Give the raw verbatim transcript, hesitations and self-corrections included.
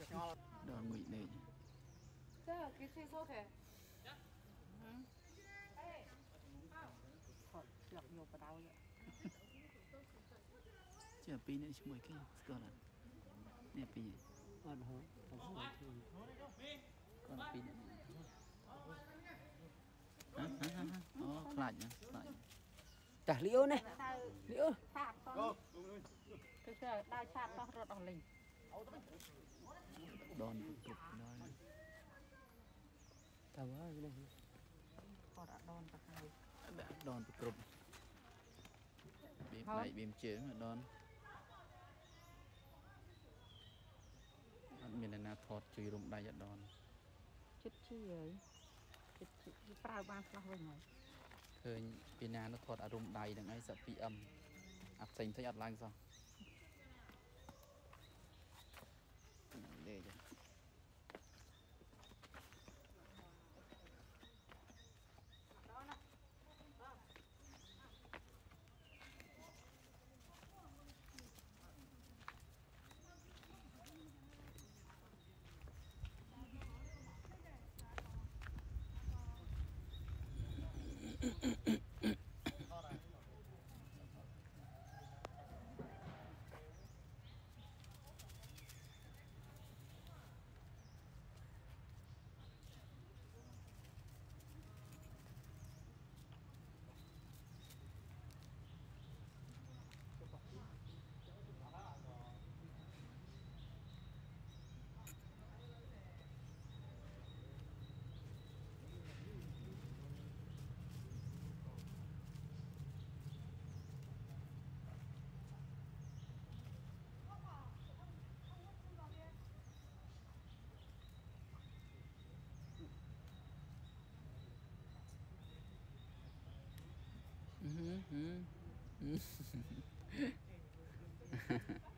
đòn ngụy này Thế cái xe số thế Thôi, được nhiều vào đau vậy chứ là pin này chỉ mấy cái còn là nè pin còn hả còn còn là pin này hả hả hả hả ó lạnh nhá lạnh trả liễu này liễu Chạp con Cái xe đai chạp con rớt ở lình đòn cục đó tao quá cái này Họ đã đòn cả hai đã đòn cục bìm này bìm chế mà đòn anh mình là na thọt chui rụng đai giật đòn Chết chi ấy Chết chi Prao ban sao với người เคยปีนานักทอดอารมณ์ใดดังไอ้สับปีอัมอับใส่ทยัดล่างซะเดี๋ยว Mm-hmm.